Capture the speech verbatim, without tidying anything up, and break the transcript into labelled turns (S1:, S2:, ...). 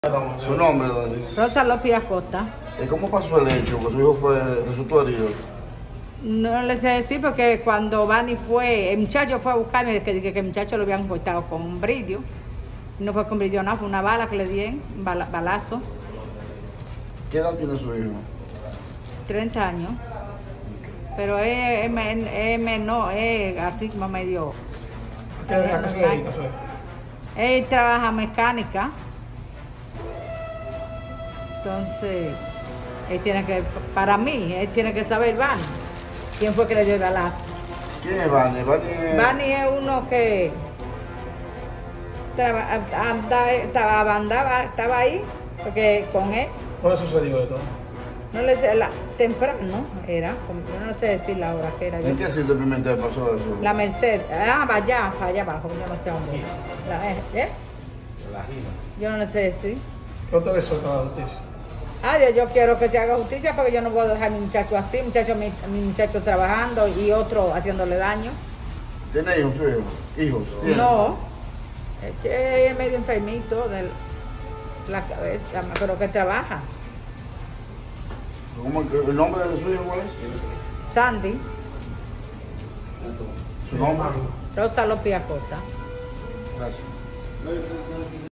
S1: ¿Su nombre, doña?
S2: Rosa López Acosta.
S1: ¿Y cómo pasó el hecho? Que su hijo fue, resultó herido.
S2: No le sé decir porque cuando Vani fue, el muchacho fue a buscarme, que dije que el muchacho lo habían cortado con un brillo. No fue con brillo, no, fue una bala que le di, un bala, balazo.
S1: ¿Qué edad tiene su hijo?
S2: treinta años. Pero es, es, men- es menor, es así como medio.
S3: ¿A qué, a qué se dedica, Fe?
S2: Él trabaja mecánica. Entonces, él tiene que, para mí, él tiene que saber, Vani, quién fue que le dio el balazo.
S1: ¿Quién es Vani? Vani es...
S2: Vani es uno que traba- anda- estaba, andaba, estaba ahí, porque con él,
S3: ¿Dónde sucedió esto?
S2: no le sé, la, temprano era, como- yo no sé decir la hora que era.
S1: ¿En qué sitio Pimentel pasó eso?
S2: La Merced, ah, para allá, para allá abajo, yo no sé dónde. La, ¿eh? Yo no sé decir.
S3: ¿Qué usted le suelta a la justicia?
S2: Ay, yo, yo quiero que se haga justicia porque yo no puedo dejar a mi muchacho así, muchacho, mi, mi muchacho trabajando y otro haciéndole daño.
S1: ¿Tiene hijos su hijo? ¿Hijos? ¿Tiene?
S2: No, es que es medio enfermito de la cabeza, pero que trabaja.
S1: ¿Cómo, ¿El nombre de su hijo cuál es?
S2: Sandy,
S1: ¿Su nombre?
S2: Rosa López Acosta.
S1: Gracias.